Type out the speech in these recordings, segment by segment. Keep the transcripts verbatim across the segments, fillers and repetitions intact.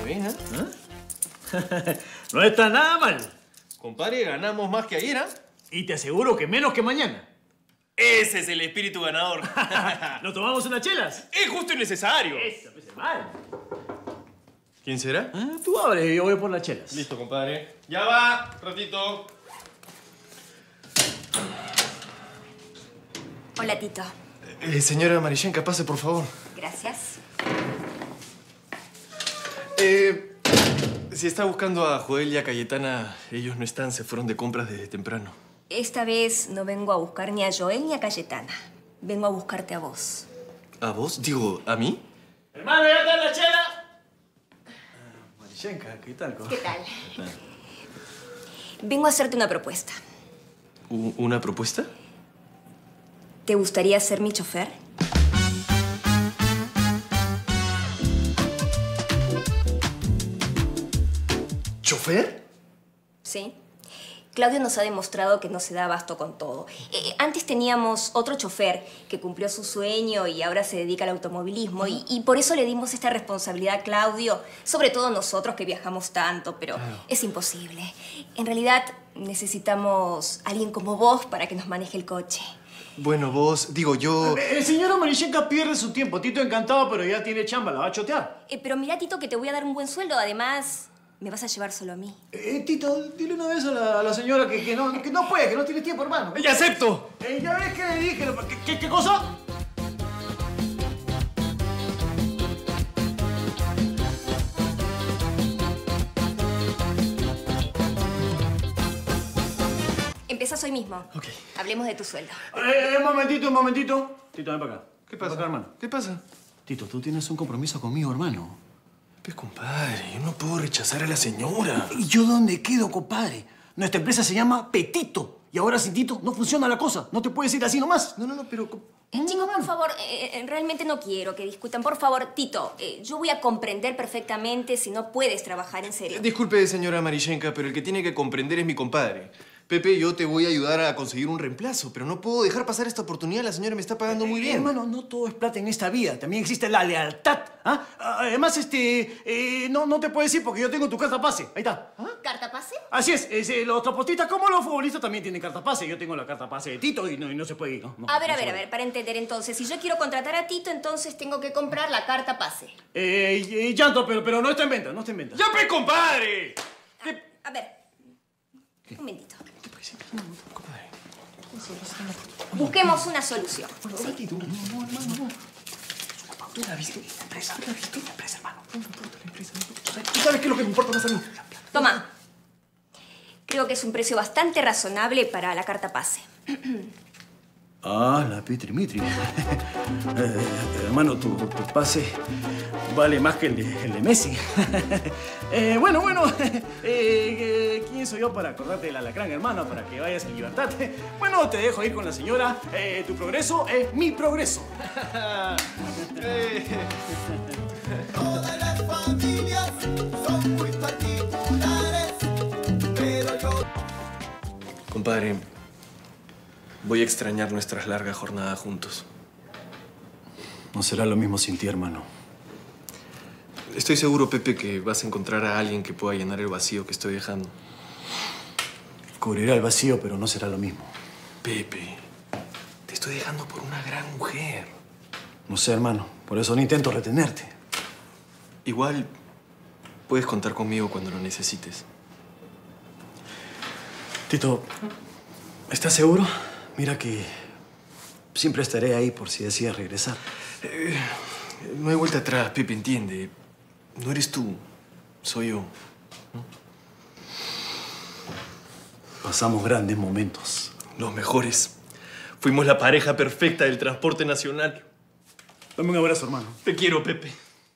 vez, ¿eh? ¿Ah? No está nada mal. Compadre, ganamos más que ayer, ¿ah? ¿eh? Y te aseguro que menos que mañana. Ese es el espíritu ganador. ¿Nos tomamos unas chelas? Es justo y necesario. Eso, pues, mal. ¿Quién será? Ah, tú abre, yo voy por las chelas. Listo, compadre. Ya va, ratito. Hola, Tito. Eh, señora Marishenka, pase, por favor. Gracias. Eh, si está buscando a Joel y a Cayetana, ellos no están, se fueron de compras desde temprano. Esta vez no vengo a buscar ni a Joel ni a Cayetana. Vengo a buscarte a vos. ¿A vos? Digo, ¿a mí? Hermano, ¿ya está la chela? Uh, Marishenka, ¿qué tal? ¿Qué tal? ¿Qué tal? Vengo a hacerte una propuesta. ¿U- ¿Una propuesta? ¿Te gustaría ser mi chofer? ¿Chofer? Sí. Claudio nos ha demostrado que no se da abasto con todo. Eh, antes teníamos otro chofer que cumplió su sueño y ahora se dedica al automovilismo. Y, y por eso le dimos esta responsabilidad a Claudio, sobre todo nosotros que viajamos tanto, pero claro, es imposible. En realidad necesitamos a alguien como vos para que nos maneje el coche. Bueno, vos, digo, yo... El señor Marishenka pierde su tiempo. Tito encantado, pero ya tiene chamba, la va a chotear. Eh, pero mira, Tito, que te voy a dar un buen sueldo. Además, me vas a llevar solo a mí. Eh, Tito, dile una vez a la, a la señora que, que, no, que no puede, que no tiene tiempo, hermano. ¡Ya acepto! Eh, ¿Ya ves que le dije? ¿Qué, qué, qué cosa? Empiezas hoy mismo. Ok. Hablemos de tu sueldo. Eh, un momentito, un momentito. Tito, ven para acá. ¿Qué pasa? Ven para acá, hermano. ¿Qué pasa? Tito, tú tienes un compromiso conmigo, hermano. Pues, compadre, yo no puedo rechazar a la señora. ¿Y yo dónde quedo, compadre? Nuestra empresa se llama Petito. Y ahora sin Tito no funciona la cosa. No te puedes ir así nomás. No, no, no, pero... Eh, chicos, por favor, eh, eh, realmente no quiero que discutan. Por favor, Tito, eh, yo voy a comprender perfectamente si no puedes trabajar en serio. Disculpe, señora Marishenka, pero el que tiene que comprender es mi compadre. Pepe, yo te voy a ayudar a conseguir un reemplazo, pero no puedo dejar pasar esta oportunidad. La señora me está pagando muy bien. Eh, hermano, no todo es plata en esta vida. También existe la lealtad. ¿Ah? Además, este... Eh, no, no te puedes ir porque yo tengo tu carta pase. Ahí está. ¿Ah? ¿Carta pase? Así es. es eh, los transportistas como los futbolistas también tienen carta pase. Yo tengo la carta pase de Tito y no, y no se puede ir. No, no, a ver, no a ver, a puede. ver, para entender entonces. Si yo quiero contratar a Tito, entonces tengo que comprar la carta pase. Eh, eh, llanto, pero, pero no está en venta, no está en venta. ¡Ya, pe, compadre! A, a ver. Un momentito. Compadre. Busquemos una solución. ¿Sí? No, no, hermano, no. Tú la viste, la empresa, tú la viste, la empresa, hermano. No importa la empresa. Tú sabes qué es lo que me importa más a mí. Toma. Creo que es un precio bastante razonable para la carta pase. Ah, la Pitri-Mitri. eh, hermano, tu, tu pase vale más que el de, el de Messi. eh, bueno, bueno. Eh, ¿Quién soy yo para acordarte del alacrán, hermano? Para que vayas en libertad. Bueno, te dejo ir con la señora. Eh, tu progreso es mi progreso. Todas las familias son muy particulares, pero yo... Compadre, voy a extrañar nuestras largas jornadas juntos. No será lo mismo sin ti, hermano. Estoy seguro, Pepe, que vas a encontrar a alguien que pueda llenar el vacío que estoy dejando. Cubrirá el vacío, pero no será lo mismo. Pepe, te estoy dejando por una gran mujer. No sé, hermano. Por eso no intento retenerte. Igual, puedes contar conmigo cuando lo necesites. Tito, ¿estás seguro? Mira que siempre estaré ahí por si decides regresar. Eh, no hay vuelta atrás, Pepe, entiende. No eres tú, soy yo. ¿No? Pasamos grandes momentos. Los mejores. Fuimos la pareja perfecta del transporte nacional. Dame un abrazo, hermano. Te quiero, Pepe.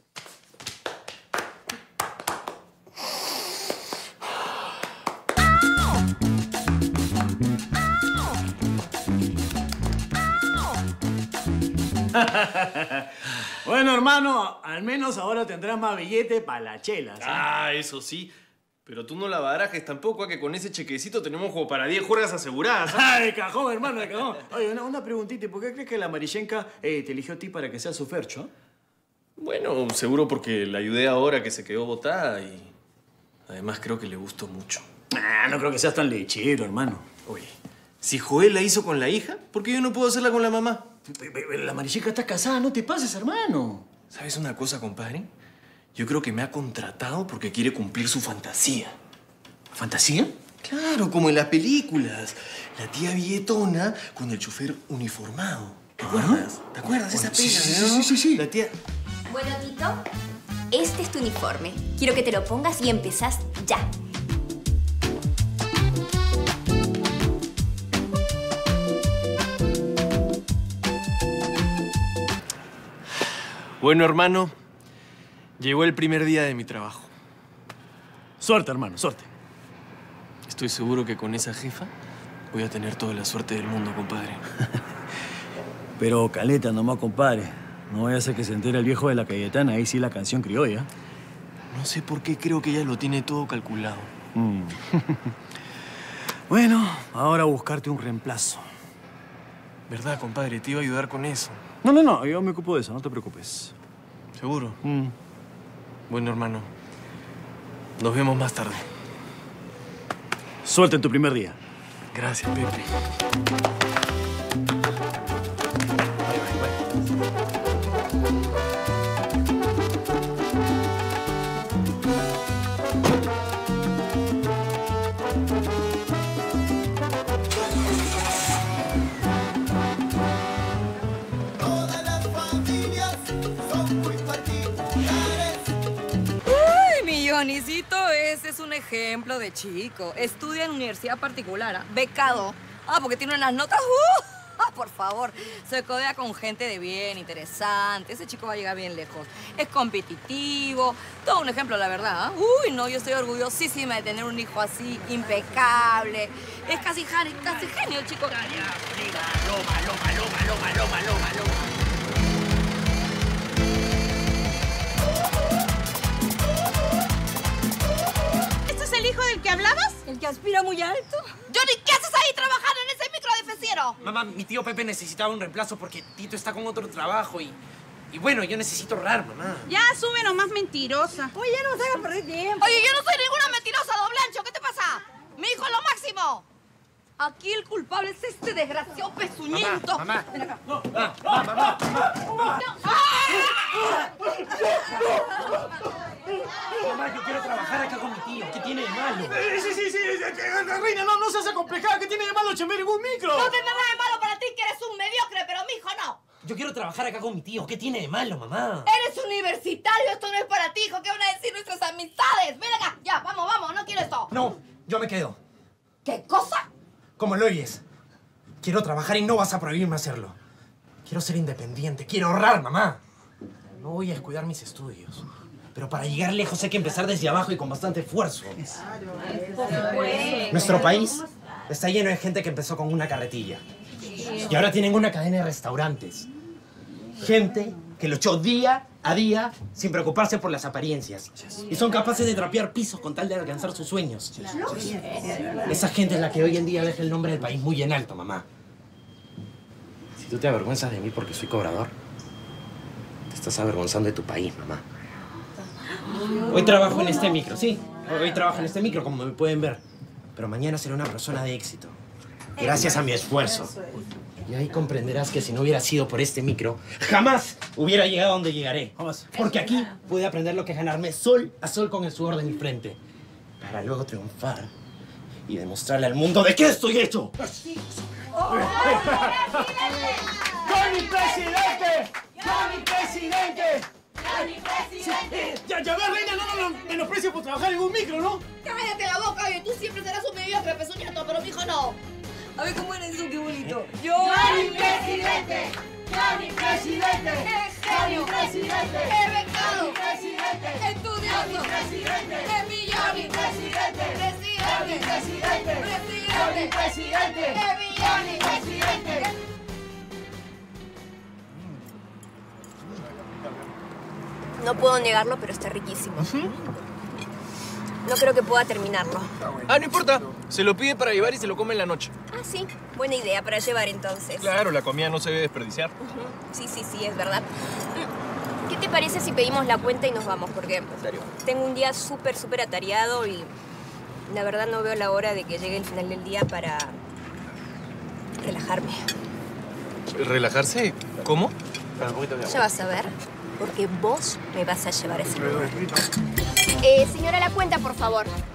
Bueno, hermano, al menos ahora tendrás más billete para la chela, ¿sí? Ah, eso sí. Pero tú no la barajes tampoco, ¿eh? Que con ese chequecito tenemos como para diez juergas aseguradas. ¿Eh? ¡Ah, de cajón, hermano, de cajón! Oye, una, una preguntita. ¿Por qué crees que la Marishenka eh, te eligió a ti para que seas su fercho? Bueno, seguro porque la ayudé ahora que se quedó botada y además creo que le gustó mucho. Ah, no creo que seas tan lechero, hermano. Oye, si Joel la hizo con la hija, ¿por qué yo no puedo hacerla con la mamá? La Marichica está casada, no te pases, hermano. ¿Sabes una cosa, compadre? Yo creo que me ha contratado porque quiere cumplir su fantasía. ¿Fantasía? Claro, como en las películas. La tía billetona con el chofer uniformado. ¿Te acuerdas? ¿Te acuerdas de esa Sí, peli? sí, sí, sí, sí, sí. La tía... Bueno, Tito, este es tu uniforme. Quiero que te lo pongas y empezás ya. Bueno, hermano, llegó el primer día de mi trabajo. Suerte, hermano, suerte. Estoy seguro que con esa jefa voy a tener toda la suerte del mundo, compadre. Pero caleta nomás, compadre. No vaya a ser que se entere el viejo de la Cayetana, ahí sí la canción criolla. No sé por qué creo que ella lo tiene todo calculado. Mm. Bueno, ahora a buscarte un reemplazo. ¿Verdad, compadre? Te iba a ayudar con eso. No, no, no, yo me ocupo de eso, no te preocupes. ¿Seguro? Mm. Bueno, hermano, nos vemos más tarde. Suerte en tu primer día. Gracias, Pepe. Todas las familias son muy particulares. Uy, mi Johnnycito, ese es un ejemplo de chico. Estudia en universidad particular, ¿ah? Becado. Ah, porque tiene unas notas... ¡Uh! Ah, por favor, se codea con gente de bien, interesante. Ese chico va a llegar bien lejos. Es competitivo. Todo un ejemplo, la verdad. ¿Ah? Uy, no, yo estoy orgullosísima de tener un hijo así, impecable. Es casi, casi genio el chico. Loma, loma, loma, loma, loma, loma, loma. ¿Este es el hijo del que hablabas? ¿El que aspira muy alto? Johnny, ¿qué haces ahí trabajando en ese micro de feciero? Mamá, mi tío Pepe necesitaba un reemplazo porque Tito está con otro trabajo y... Y bueno, yo necesito ahorrar, mamá. Ya, sube nomás mentirosa. Oye, ya no nos haga perder tiempo. Oye, yo no soy ninguna mentirosa, Doblancho. ¿Qué te pasa? Mi hijo es lo máximo. Aquí el culpable es este desgraciado pezuñento. Mamá, Ven acá. Mamá, yo quiero trabajar acá con mi tío. ¿Qué tiene de malo? Eh, sí, sí, sí, reina, no, no seas acomplejada. ¿Qué tiene de malo chambear en un micro? No tendrá nada de malo para ti que eres un mediocre, pero mi hijo no. Yo quiero trabajar acá con mi tío. ¿Qué tiene de malo, mamá? Eres universitario, esto no es para ti, hijo. ¿Qué van a decir nuestras amistades? Ven acá, ya, vamos, vamos, no quiero esto. No, yo me quedo. ¿Qué cosa? Como lo oyes. Quiero trabajar y no vas a prohibirme hacerlo. Quiero ser independiente, quiero ahorrar, mamá. No voy a descuidar mis estudios. Pero para llegar lejos hay que empezar desde abajo y con bastante esfuerzo. Nuestro país está lleno de gente que empezó con una carretilla. Y ahora tienen una cadena de restaurantes. Gente que luchó día a día sin preocuparse por las apariencias. Y son capaces de trapear pisos con tal de alcanzar sus sueños. Esa gente es la que hoy en día deja el nombre del país muy en alto, mamá. Si tú te avergüenzas de mí porque soy cobrador, te estás avergonzando de tu país, mamá. Hoy trabajo en este micro, sí. Hoy trabajo en este micro, como me pueden ver. Pero mañana seré una persona de éxito. Gracias a mi esfuerzo. Y ahí comprenderás que si no hubiera sido por este micro, jamás hubiera llegado a donde llegaré. Jamás. Porque aquí pude aprender lo que es ganarme sol a sol con el sudor de mi frente. Para luego triunfar y demostrarle al mundo de qué estoy hecho. ¡Johnny presidente! ¡Johnny presidente! ¡Johnny, presidente! Ya, ya ves, reina, no, no, no, menosprecio por trabajar en un micro, ¿no? ¡Cállate la boca, oye! Tú siempre serás un mediocre, pezuñento, pero mi hijo no. A ver cómo eres tú, qué bonito. ¡Johnny, presidente! ¡Johnny, presidente! ¡Es genio! ¡Presidente! ¡Es becado! ¡Presidente! ¡Estudioso! ¡Presidente! ¡Es millonario! ¡Presidente! ¡Presidente! ¡Presidente! ¡Presidente! ¡Presidente! ¡Es millonario! ¡Presidente! No puedo negarlo, pero está riquísimo. No creo que pueda terminarlo. Ah, no importa. Se lo pide para llevar y se lo come en la noche. Ah, sí. Buena idea para llevar entonces. Claro, la comida no se debe desperdiciar. Ujú. Sí, sí, sí, es verdad. Mm. ¿qué te parece si pedimos la cuenta y nos vamos? Porque ¿En serio? tengo un día súper, súper atareado y la verdad no veo la hora de que llegue el final del día para relajarme. ¿Relajarse? ¿Cómo? Ya vas a ver, porque vos me vas a llevar a ese lugar. Eh, señora, la cuenta, por favor.